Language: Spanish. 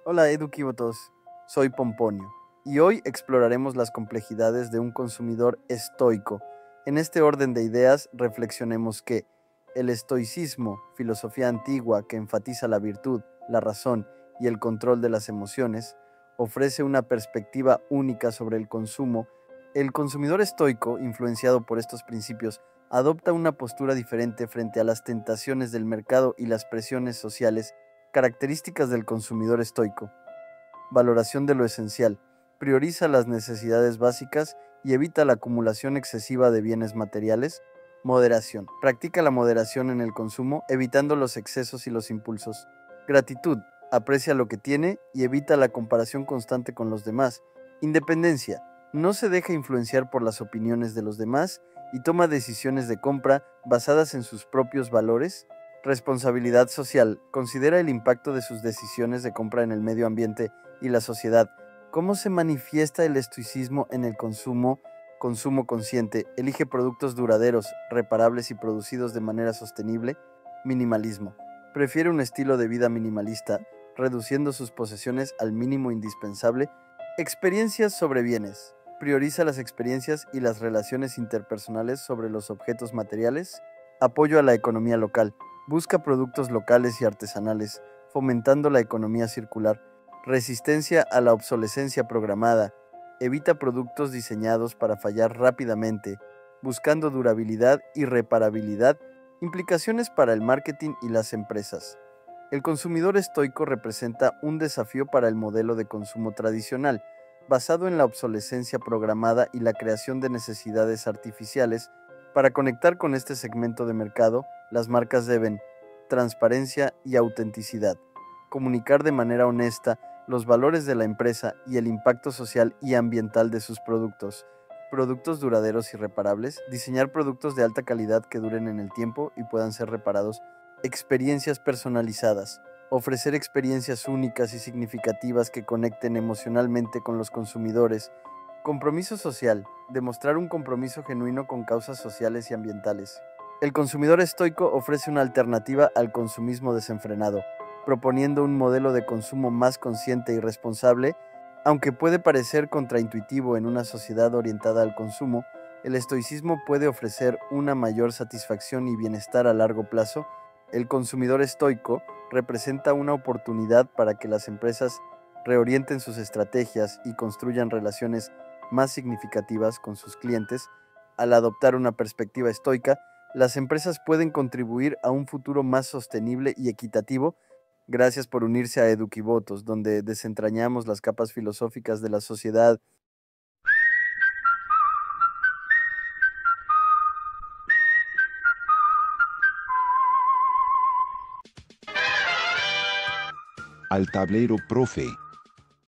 Hola eduquivotos, soy Pomponio y hoy exploraremos las complejidades de un consumidor estoico. En este orden de ideas reflexionemos que el estoicismo, filosofía antigua que enfatiza la virtud, la razón y el control de las emociones, ofrece una perspectiva única sobre el consumo. El consumidor estoico, influenciado por estos principios, adopta una postura diferente frente a las tentaciones del mercado y las presiones sociales. Características del consumidor estoico. Valoración de lo esencial. Prioriza las necesidades básicas y evita la acumulación excesiva de bienes materiales. Moderación. Practica la moderación en el consumo, evitando los excesos y los impulsos. Gratitud. Aprecia lo que tiene y evita la comparación constante con los demás. Independencia. No se deja influenciar por las opiniones de los demás y toma decisiones de compra basadas en sus propios valores. Responsabilidad social. Considera el impacto de sus decisiones de compra en el medio ambiente y la sociedad. ¿Cómo se manifiesta el estoicismo en el consumo? Consumo consciente. Elige productos duraderos, reparables y producidos de manera sostenible. Minimalismo. Prefiere un estilo de vida minimalista, reduciendo sus posesiones al mínimo indispensable. Experiencias sobre bienes. Prioriza las experiencias y las relaciones interpersonales sobre los objetos materiales. Apoyo a la economía local. Busca productos locales y artesanales, fomentando la economía circular. Resistencia a la obsolescencia programada. Evita productos diseñados para fallar rápidamente, buscando durabilidad y reparabilidad. Implicaciones para el marketing y las empresas. El consumidor estoico representa un desafío para el modelo de consumo tradicional, basado en la obsolescencia programada y la creación de necesidades artificiales. Para conectar con este segmento de mercado, las marcas deben transparencia y autenticidad, comunicar de manera honesta los valores de la empresa y el impacto social y ambiental de sus productos, productos duraderos y reparables, diseñar productos de alta calidad que duren en el tiempo y puedan ser reparados, experiencias personalizadas, ofrecer experiencias únicas y significativas que conecten emocionalmente con los consumidores. Compromiso social. Demostrar un compromiso genuino con causas sociales y ambientales. El consumidor estoico ofrece una alternativa al consumismo desenfrenado, proponiendo un modelo de consumo más consciente y responsable. Aunque puede parecer contraintuitivo en una sociedad orientada al consumo, el estoicismo puede ofrecer una mayor satisfacción y bienestar a largo plazo. El consumidor estoico representa una oportunidad para que las empresas reorienten sus estrategias y construyan relaciones más significativas con sus clientes. Al adoptar una perspectiva estoica, las empresas pueden contribuir a un futuro más sostenible y equitativo. Gracias por unirse a Eduquivotos, donde desentrañamos las capas filosóficas de la sociedad. Al tablero, profe.